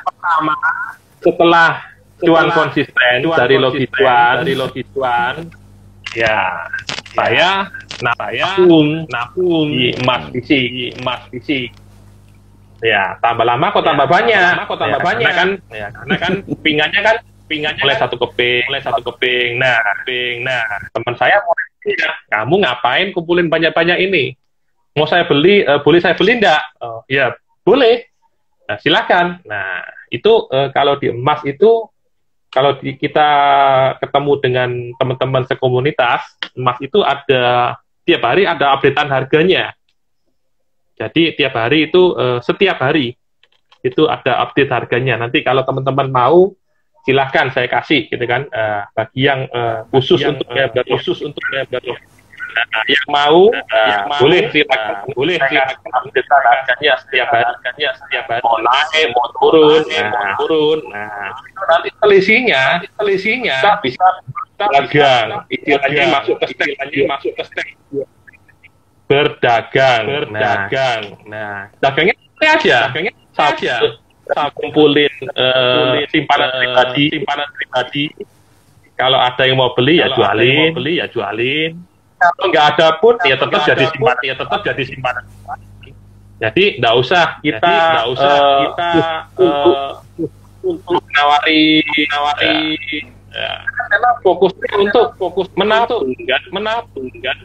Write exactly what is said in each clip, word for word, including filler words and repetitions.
pertama setelah cuan konsisten dari logi cuan, dari logi cuan, ya saya nah saya nabung, nabung di emas fisik, di emas fisik. Ya, tambah lama kok tambah ya, banyak, tambah lama kok tambah ya, banyak kan, ya, karena kan pingannya kan, pingannya mulai satu keping, mulai satu keping. Nah, keping. Nah, teman saya mau ya, kamu ngapain kumpulin banyak-banyak ini? Mau saya beli, uh, boleh saya beli enggak? Oh, ya, boleh. Nah, silakan. Nah, itu uh, kalau di emas itu, kalau di, kita ketemu dengan teman-teman sekomunitas, emas itu ada tiap hari ada updatean harganya. Jadi tiap hari itu uh, setiap hari itu ada update harganya. Nanti kalau teman-teman mau silahkan saya kasih gitu kan uh, bagi yang uh, khusus yang, untuk uh, ya, khusus untuk ya, nah, yang mau uh, yang boleh silakan uh, boleh silakan update harganya setiap hari harganya setiap hari mau naik mau turun nah, mau turun. Nah nanti selisihnya selisihnya kita bisa dagang istilahnya masuk ke stek masuk ke stek berdagang, berdagang. Nah, nah dagangnya aja, dagangnya saja. Saya kumpulin uh, simpanan uh, pribadi, simpanan pribadi. Kalau ada yang mau beli ya jualin, mau beli ya jualin. Kalau nggak ada pun ya tetap jadi simpanan, ya tetap jadi simpanan. Jadi nggak usah kita, nggak usah uh, kita untuk untuk menawari, menawari. Ya. Memang fokusnya untuk fokus menabung, kan, menabung, kan.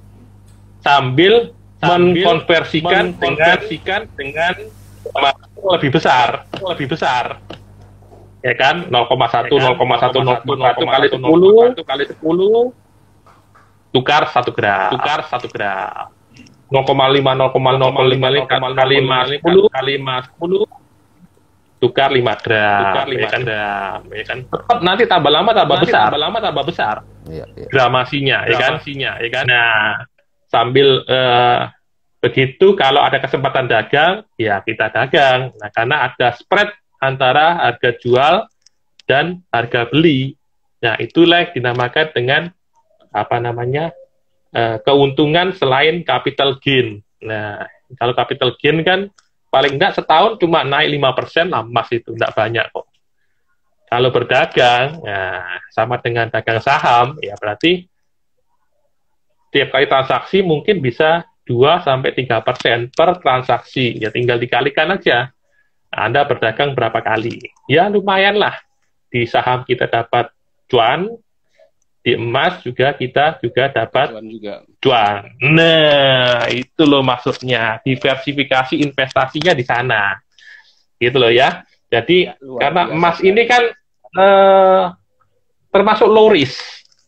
Sambil, sambil mengkonversikan, mengkonversikan dengan, dengan lebih besar, lebih besar, ya kan, nol koma satu, nol koma satu, nol koma satu kali sepuluh, kali sepuluh, tukar satu gram, tukar satu gram, nol koma lima, nol koma lima, nol koma lima kali lima, sepuluh, kali lima, sepuluh, tukar lima gram, tukar lima gram, ya kan, tetap nanti tambah lama tambah besar, tambah lama tambah besar, ya, ya. Gramasinya, ya kan, gramasinya, ya kan, nah. Sambil uh, begitu kalau ada kesempatan dagang ya kita dagang. Nah karena ada spread antara harga jual dan harga beli. Nah itulah yang dinamakan dengan apa namanya uh, keuntungan selain capital gain. Nah kalau capital gain kan paling enggak setahun cuma naik lima persen lah emas itu enggak banyak kok. Kalau berdagang nah, sama dengan dagang saham ya berarti tiap kali transaksi mungkin bisa dua sampai tiga persen per transaksi. Ya tinggal dikalikan aja. Anda berdagang berapa kali. Ya lumayan lah. Di saham kita dapat cuan, di emas juga kita juga dapat cuan. Juga. cuan. Nah, itu loh maksudnya. Diversifikasi investasinya di sana. Gitu loh ya. Jadi luar karena emas ini kan eh, termasuk low risk.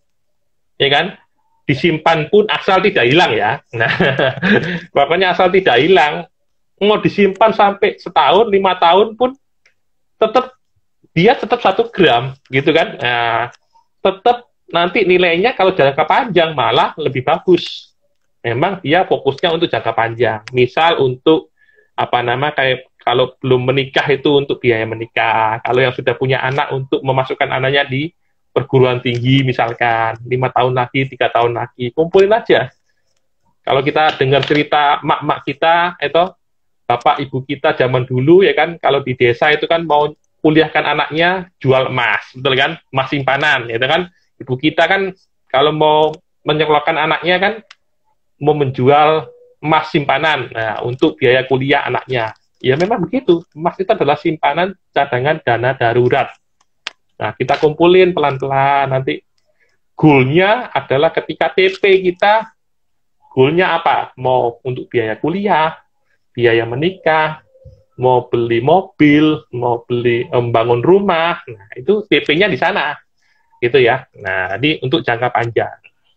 Ya kan? Disimpan pun asal tidak hilang ya. Nah, pokoknya asal tidak hilang. Mau disimpan sampai setahun, lima tahun pun tetap dia tetap satu gram, gitu kan? Nah, tetap nanti nilainya kalau jangka panjang malah lebih bagus. Memang dia fokusnya untuk jangka panjang. Misal untuk apa nama kayak kalau belum menikah itu untuk biaya menikah. Kalau yang sudah punya anak untuk memasukkan anaknya di perguruan tinggi misalkan lima tahun lagi, tiga tahun lagi, kumpulin aja. Kalau kita dengar cerita mak-mak kita, itu bapak ibu kita zaman dulu ya kan, kalau di desa itu kan mau kuliahkan anaknya jual emas, betul kan, emas simpanan, ya kan. Ibu kita kan kalau mau menyekolahkan anaknya kan mau menjual emas simpanan, nah untuk biaya kuliah anaknya. Ya memang begitu, emas itu adalah simpanan cadangan dana darurat. Nah, kita kumpulin pelan-pelan, nanti goalnya adalah ketika T P kita, goalnya apa? Mau untuk biaya kuliah, biaya menikah, mau beli mobil, mau beli membangun rumah, nah itu T P-nya di sana, gitu ya. Nah, jadi untuk jangka panjang.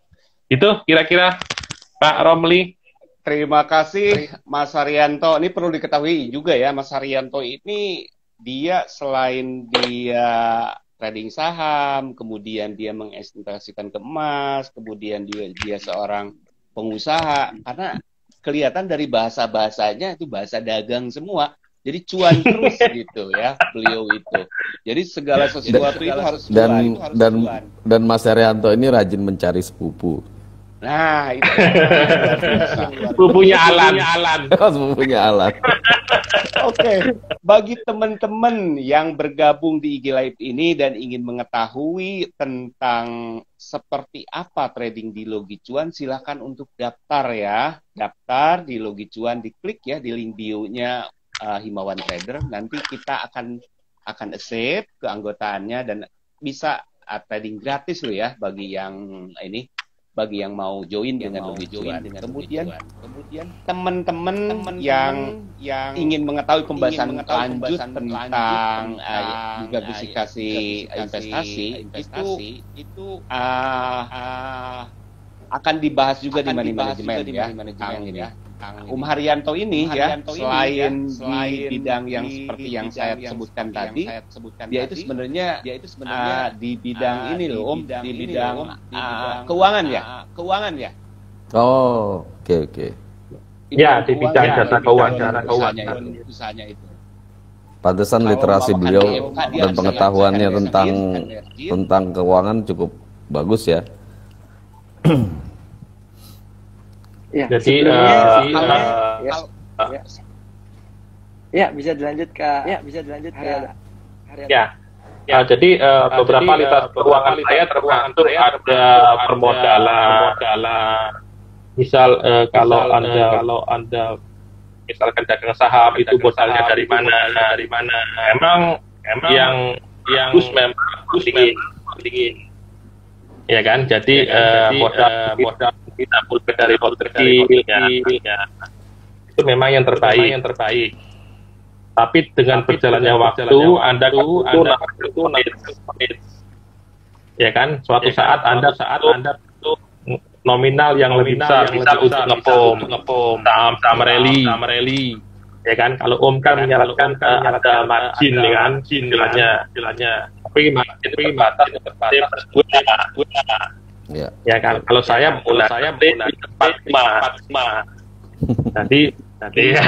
Itu kira-kira Pak Romli. Terima kasih Mas Haryanto. Ini perlu diketahui juga ya, Mas Haryanto ini dia selain dia trading saham, kemudian dia menginvestasikan ke emas, kemudian dia, dia seorang pengusaha, karena kelihatan dari bahasa-bahasanya itu bahasa dagang semua, jadi cuan terus gitu ya beliau itu. Jadi segala sesuatu dan, itu harus cuan. Dan, itu harus dan, cuan. Dan Mas Haryanto ini rajin mencari sepupu. Nah, itu sepupunya Alan. Alan. Sepupunya Alan. Oke, bagi teman-teman yang bergabung di I G Live ini dan ingin mengetahui tentang seperti apa trading di Logi Cuan, silakan untuk daftar ya. Daftar di Logi Cuan, diklik ya di link bio-nya uh, Himawan Trader. Nanti kita akan akan accept keanggotaannya dan bisa uh, trading gratis loh ya bagi yang ini. Bagi yang mau join yang dengan Logi Cuan. Kemudian, kemudian teman-teman yang yang ingin mengetahui pembahasan ingin mengetahui lanjut pembahasan tentang uh, diversifikasi investasi, investasi itu uh, uh, akan dibahas juga di money management ya. Kang ini. Um Haryanto ini ya, selain di bidang yang seperti yang saya sebutkan tadi, dia itu sebenarnya dia itu sebenarnya di bidang ini loh, Om, di bidang keuangan ya, keuangan ya. Oh, oke oke. Ya, di bidang jasa keuangan, jasa keuangan usahanya itu. Pantesan literasi beliau dan pengetahuannya tentang tentang keuangan cukup bagus ya. Ya, jadi uh, uh, ya, uh, ya. ya bisa dilanjut Kak. Ya bisa dilanjut Kak. Ya. Ya, uh, jadi uh, beberapa literasi keuangan saya termasuk ada permodalan, permodalan. Misal uh, kalau misal, anda uh, kalau anda misalkan dagang saham itu modalnya dari mana, dari mana? Emang emang yang yang bagus memang dingin, dingin. Ya kan? Jadi ya, uh, modal uh, modal kita mulai dari modal kecil, ya. Itu memang yang terbaik, yang terbaik. Tapi dengan Tapi berjalannya waktu, waktu, Anda itu Anda itu menit, ya kan? Suatu ya saat kan? Anda saat Anda itu nominal yang lebih besar, misal untuk ngepom, ngepom, saham, saham rally, saham rally, ya kan? Kalau Om kan menyarankan uh, ada margin, ya kan? Istilahnya, istilahnya. Tapi margin itu terbatas, terbatas. Ya. Ya kan, kalau saya mulai saya mulai empat lima. Nanti nanti ya.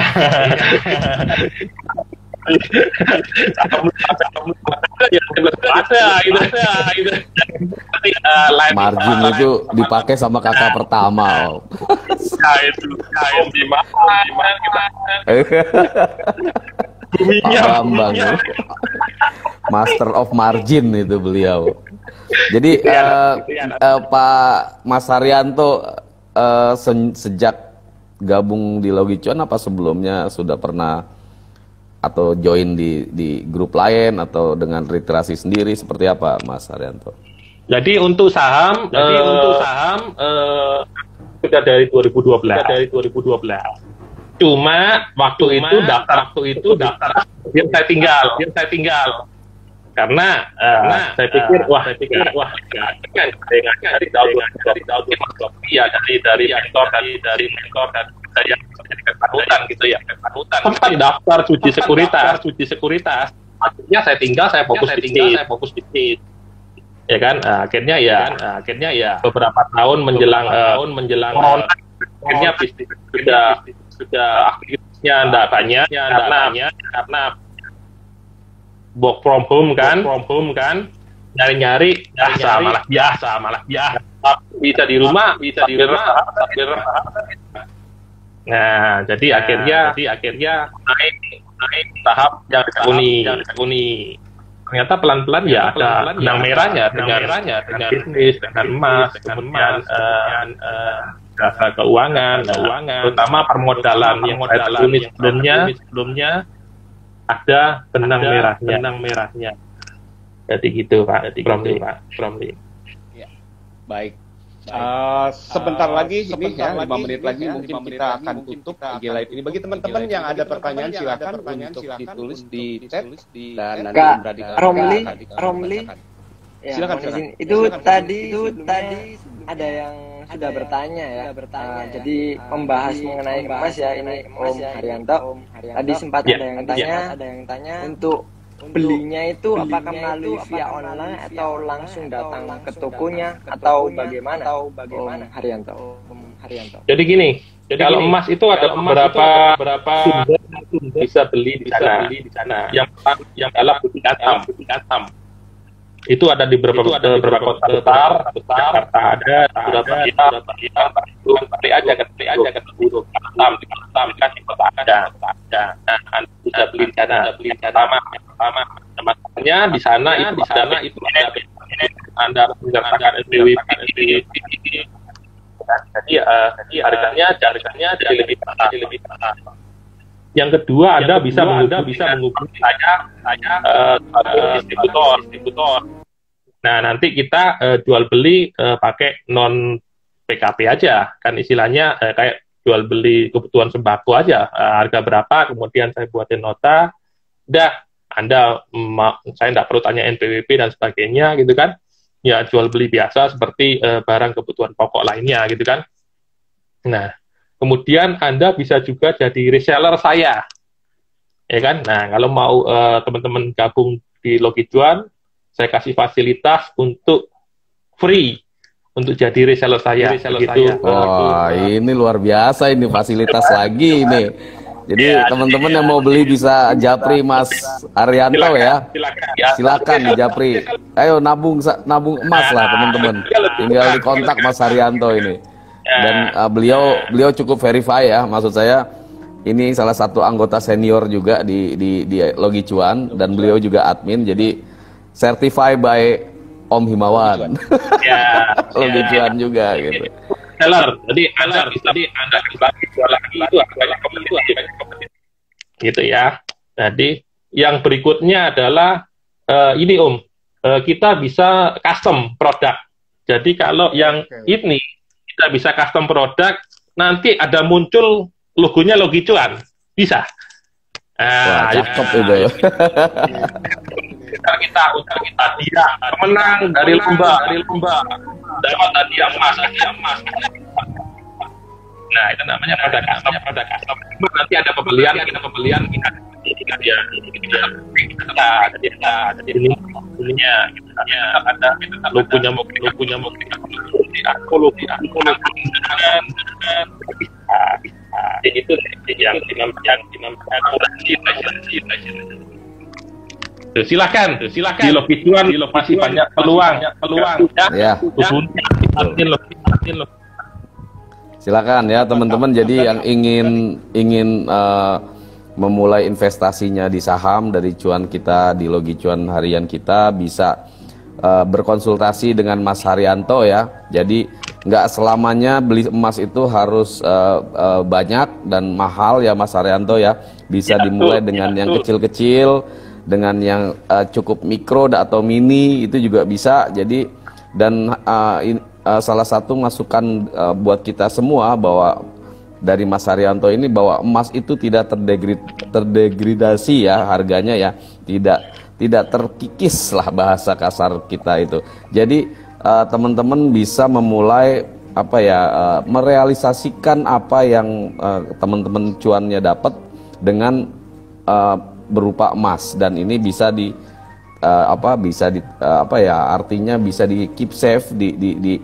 Margin itu dipakai sama kakak pertama. Nah itu, nah di mana kita? Bambang, Master of Margin itu beliau. Jadi uh, uh, Pak Mas Haryanto uh, se sejak gabung di Logi Cuan apa sebelumnya sudah pernah atau join di di grup lain atau dengan literasi sendiri seperti apa Mas Haryanto? Jadi untuk saham, jadi uh, untuk saham uh, sudah dari dua ribu dua belas. Sudah dari dua ribu dua belas. Cuma waktu Cuma, itu daftar waktu itu daftar yang saya tinggal, yang saya tinggal. Karena, uh, Karena saya pikir uh, wah saya pikir wah kan dari tahun dari tahun ya dari dari mentor dari dari mentor dan saya jadi ketakutan gitu ya ketakutan sempat daftar cuci sekuritas cuci sekuritas akhirnya saya tinggal saya fokus saya tinggal saya fokus bisnis ya kan uh, akhirnya ya uh, akhirnya ya beberapa tahun menjelang uh, tahun menjelang corona uh, akhirnya bisnis sudah sudah aktifnya enggak banyak karena karena work from home kan, work from home kan, nyari-nyari, biasa malah biasa malah biasa, bisa di rumah, bisa di rumah, nah jadi nah, akhirnya, jadi akhirnya naik naik tahap yang tekuni, yang tekuni. Ternyata pelan-pelan ya ada benang merahnya, dengan merahnya, dengan bisnis, dengan emas, kemudian jasa keuangan, keuangan, terutama permodalan yang saya tekuni sebelumnya, sebelumnya. Ada benang ada merahnya, benang merahnya. Jadi gitu Pak, jadi Promli, Pak, Promli. Ya, baik. Uh, sebentar uh, lagi, sebentar ini ya, lima menit lagi ya, mungkin kita menit akan tutup I G Live ini. Bagi teman-teman yang ada pertanyaan silakan untuk ditulis di chat dan nanti Kak Romli, Romli, silakan silakan. Itu tadi, itu tadi ada yang sudah ada bertanya ya, bertanya. Uh, jadi uh, membahas jadi mengenai emas ya ini Om ya, Haryanto. Om Haryanto. Tadi sempat ya, ada yang tanya, ya. ada yang tanya untuk belinya itu belinya apakah melalui itu via online via atau langsung datang langsung ke tokonya atau bagaimana? Atau bagaimana? Om Haryanto. Om Haryanto. Jadi gini, jadi kalau gini, emas itu ada beberapa beberapa bisa beli di sana, beli di sana. Yang yang adalah butik atam, butik atam. Itu ada di beberapa, itu ada di beberapa kota besar, besar, Jakarta ada, Surabaya, Surabaya, itu beli aja, beli aja ke Buru, Batam, di Batam, kasih kota ada, ada. Nah, Anda bisa beli di sana, beli di sana, pertama, masalahnya di sana, itu di sana itu ada, Anda harus mendapatkan N P W P. Jadi, uh, jadi harganya, harganya jadi lebih mahal, lebih mahal. Yang kedua, Anda bisa menghubungi, bisa menghubungi saya, saya uh, uh, distributor, distributor. Nah, nanti kita uh, jual beli uh, pakai non P K P aja, kan istilahnya uh, kayak jual beli kebutuhan sembako aja, uh, harga berapa, kemudian saya buatin nota, dah, Anda, ma- saya nggak perlu tanya N P W P dan sebagainya, gitu kan? Ya, jual beli biasa seperti uh, barang kebutuhan pokok lainnya, gitu kan? Nah, kemudian Anda bisa juga jadi reseller saya, ya kan? Nah, kalau mau uh, teman-teman gabung di Logicuan, saya kasih fasilitas untuk free untuk jadi reseller saya. Reseller saya. Wah, ini luar biasa ini fasilitas lagi ini. Jadi ya, teman-teman ya, yang mau beli bisa japri Mas Arianto silakan, ya. Silakan, ya. Silakan di japri. Ayo nabung nabung emas lah teman-teman. Tinggal di kontak Mas Arianto ini. Dan uh, beliau beliau cukup verify ya, maksud saya ini salah satu anggota senior juga di di di Logicuan dan beliau juga admin, jadi certified by Om Himawan. Ya, Logicuan ya, juga ya, gitu. Seller, jadi Anda bisa, jadi Anda bisa jual lagi itu banyak kompetisi, banyak kompetisi. Gitu ya. Jadi yang berikutnya adalah uh, ini Om, uh, kita bisa custom produk. Jadi kalau yang okay. ini kita bisa custom produk, nanti ada muncul logonya Logicuan, bisa. Wah, cakep itu ya. Kita kita untuk kita dia menang dari lomba, dari lomba dapat hadiah emas, hadiah emas. Nah, itu namanya pada custom, pada custom. Nanti ada pembelian, ada pembelian kita kita dia kita kita ada dia ada ini ininya ya ada logonya mau logonya mau kita aku logo aku logo jadi itu yang yang yang silakan silakan di Logicuan masih banyak peluang peluang ya silakan ya teman-teman. Jadi yang ingin ingin uh, memulai investasinya di saham dari cuan kita di Logicuan harian kita bisa uh, berkonsultasi dengan Mas Haryanto ya. Jadi nggak selamanya beli emas itu harus uh, uh, banyak dan mahal ya Mas Haryanto ya. Bisa ya, dimulai betul, dengan ya, yang kecil-kecil, dengan yang uh, cukup mikro atau mini itu juga bisa. Jadi dan uh, in, uh, salah satu masukan uh, buat kita semua bahwa dari Mas Haryanto ini bahwa emas itu tidak terdegrid, terdegradasi ya harganya ya, tidak tidak terkikis lah bahasa kasar kita itu. Jadi uh, teman-teman bisa memulai apa ya uh, merealisasikan apa yang uh, teman-teman cuannya dapat dengan uh, berupa emas, dan ini bisa di uh, apa bisa di uh, apa ya artinya bisa di keep safe, di di, di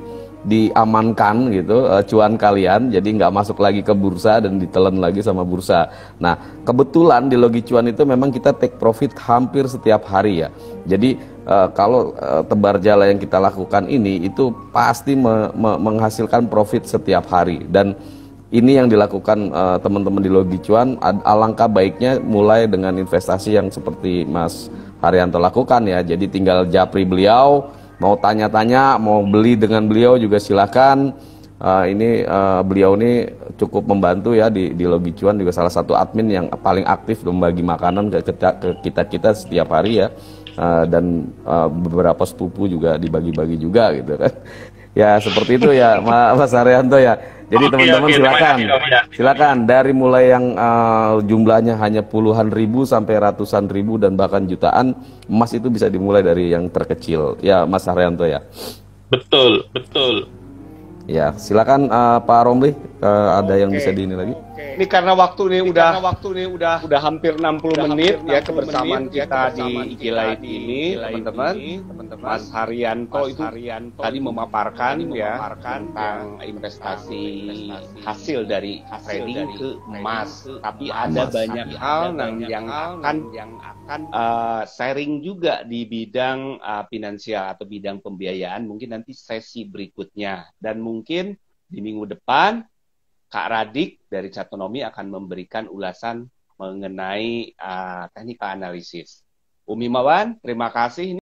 diamankan gitu uh, cuan kalian, jadi nggak masuk lagi ke bursa dan ditelan lagi sama bursa. Nah kebetulan di Logicuan itu memang kita take profit hampir setiap hari ya. Jadi uh, kalau uh, tebar jala yang kita lakukan ini itu pasti me me menghasilkan profit setiap hari, dan ini yang dilakukan uh, teman-teman di Logicuan. Alangkah baiknya mulai dengan investasi yang seperti Mas Haryanto lakukan ya. Jadi tinggal japri beliau, mau tanya-tanya, mau beli dengan beliau juga silakan. Uh, ini uh, beliau ini cukup membantu ya di, di Logicuan, juga salah satu admin yang paling aktif membagi makanan ke kita-kita setiap hari ya. Uh, dan uh, beberapa sepupu juga dibagi-bagi juga gitu kan. Ya seperti itu ya Mas Haryanto ya. Jadi teman-teman silakan, silakan dari mulai yang uh, jumlahnya hanya puluhan ribu sampai ratusan ribu dan bahkan jutaan, emas itu bisa dimulai dari yang terkecil ya Mas Haryanto ya. Betul, betul. Ya silakan uh, Pak Romli, uh, ada yang okay. bisa di ini lagi. Ini karena waktu nih udah waktu nih udah udah hampir enam puluh menit ya kebersamaan kita di I G Live ini, teman-teman. Mas Haryanto itu tadi memaparkan ya tentang investasi hasil dari trading ke emas. Tapi ada banyak hal yang akan yang akan uh, sharing juga di bidang uh, finansial atau bidang pembiayaan mungkin nanti sesi berikutnya, dan mungkin di minggu depan Kak Radik dari Catonomi akan memberikan ulasan mengenai uh, teknik analisis. Umi Mawan, terima kasih.